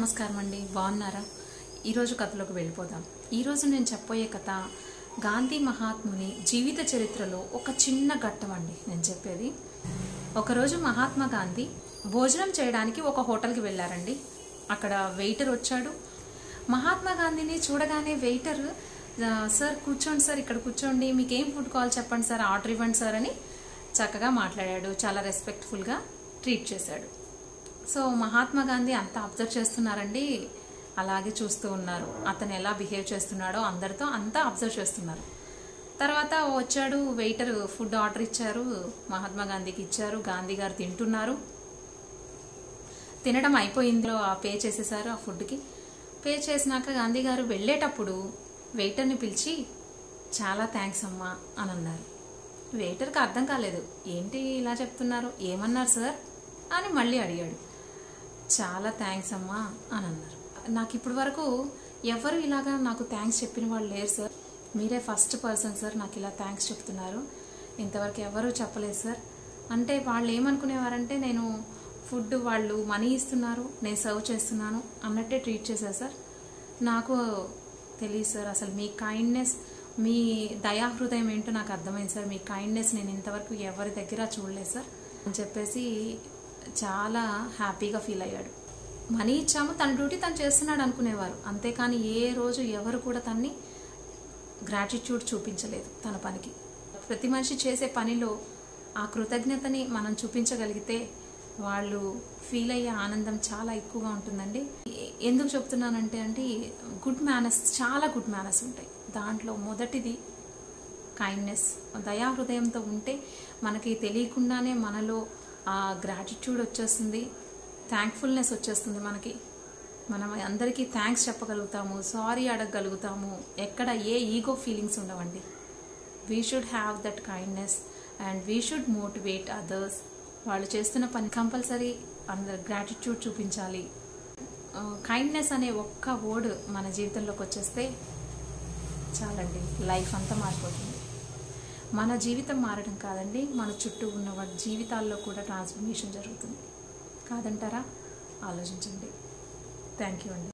నమస్కారం అండి, బాగున్నారా? ఈరోజు కథలోకి వెళ్ళిపోదాం. ఈరోజు నేను చెప్పబోయే కథ గాంధీ మహాత్ముని జీవిత చరిత్రలో ఒక చిన్న ఘట్టం అండి. నేను చెప్పేది, ఒకరోజు మహాత్మా గాంధీ భోజనం చేయడానికి ఒక హోటల్కి వెళ్ళారండి. అక్కడ వెయిటర్ వచ్చాడు. మహాత్మా గాంధీని చూడగానే వెయిటర్, సార్ కూర్చోండి సార్, ఇక్కడ కూర్చోండి, మీకు ఏం ఫుడ్ కావాలి చెప్పండి సార్, ఆర్డర్ ఇవ్వండి సార్ అని చక్కగా మాట్లాడాడు. చాలా రెస్పెక్ట్ఫుల్గా ట్రీట్ చేశాడు. సో మహాత్మా గాంధీ అంతా అబ్జర్వ్ చేస్తున్నారండి, అలాగే చూస్తూ ఉన్నారు. అతను ఎలా బిహేవ్ చేస్తున్నాడో అందరితో అంతా అబ్జర్వ్ చేస్తున్నారు. తర్వాత వచ్చాడు వెయిటర్, ఫుడ్ ఆర్డర్ ఇచ్చారు, మహాత్మా గాంధీకి ఇచ్చారు. గాంధీ గారు తింటున్నారు. తినడం అయిపోయింది, పే చేసేసారు. ఆ ఫుడ్కి పే చేసినాక గాంధీ గారు వెళ్ళేటప్పుడు వెయిటర్ని పిలిచి చాలా థ్యాంక్స్ అమ్మా అని అన్నారు. వెయిటర్కి అర్థం కాలేదు, ఏంటి ఇలా చెప్తున్నారు, ఏమన్నారు సార్ అని మళ్ళీ అడిగాడు. చాలా థ్యాంక్స్ అమ్మా అని అన్నారు. నాకు ఇప్పటి వరకు ఎవరు ఇలాగా నాకు థ్యాంక్స్ చెప్పిన వాళ్ళు లేరు సార్, మీరే ఫస్ట్ పర్సన్ సార్ నాకు ఇలా థ్యాంక్స్ చెప్తున్నారు, ఇంతవరకు ఎవరు చెప్పలేదు సార్ అంటే. వాళ్ళు ఏమనుకునేవారంటే నేను ఫుడ్ వాళ్ళు మనీ ఇస్తున్నారు, నేను సర్వ్ చేస్తున్నాను అన్నట్టే ట్రీట్ చేశారు సార్. నాకు తెలియదు సార్, అసలు మీ కైండ్నెస్, మీ దయాహృదయం ఏంటో నాకు అర్థమైంది సార్. మీ కైండ్నెస్ నేను ఇంతవరకు ఎవరి దగ్గర చూడలేదు సార్ అని చెప్పేసి చాలా హ్యాపీగా ఫీల్ అయ్యాడు. మనీ ఇచ్చాము, తన డ్యూటీ తను చేస్తున్నాడు అనుకునేవారు, అంతేకాని ఏ రోజు ఎవరు కూడా తన్ని గ్రాటిట్యూడ్ చూపించలేదు తన పనికి. ప్రతి మనిషి చేసే పనిలో ఆ కృతజ్ఞతని మనం చూపించగలిగితే వాళ్ళు ఫీల్ అయ్యే ఆనందం చాలా ఎక్కువగా ఉంటుందండి. ఎందుకు చెప్తున్నానంటే గుడ్ మేనర్స్, చాలా గుడ్ మేనర్స్ ఉంటాయి. దాంట్లో మొదటిది కైండ్నెస్, దయాహృదయంతో ఉంటే మనకి తెలియకుండానే మనలో ఆ గ్రాటిట్యూడ్ వచ్చేస్తుంది, థ్యాంక్ఫుల్నెస్ వచ్చేస్తుంది. మనం అందరికీ థ్యాంక్స్ చెప్పగలుగుతాము, సారీ అడగగలుగుతాము, ఎక్కడ ఏ ఈగో ఫీలింగ్స్ ఉండవండి. We should have that kindness and we should motivate others. వాళ్ళు చేస్తున్న పని కంపల్సరీ అందరు గ్రాటిట్యూడ్ చూపించాలి. కైండ్నెస్ అనే ఒక్క వర్డ్ మన జీవితంలోకి వచ్చేస్తే చాలండి, లైఫ్ అంతా మారిపోతుంది. మన జీవితం మారడం కాదండి, మన చుట్టూ ఉన్న వారి జీవితాల్లో కూడా ట్రాన్స్ఫర్మేషన్ జరుగుతుంది. కాదంటారా? ఆలోచించండి. థ్యాంక్ యూ అండి.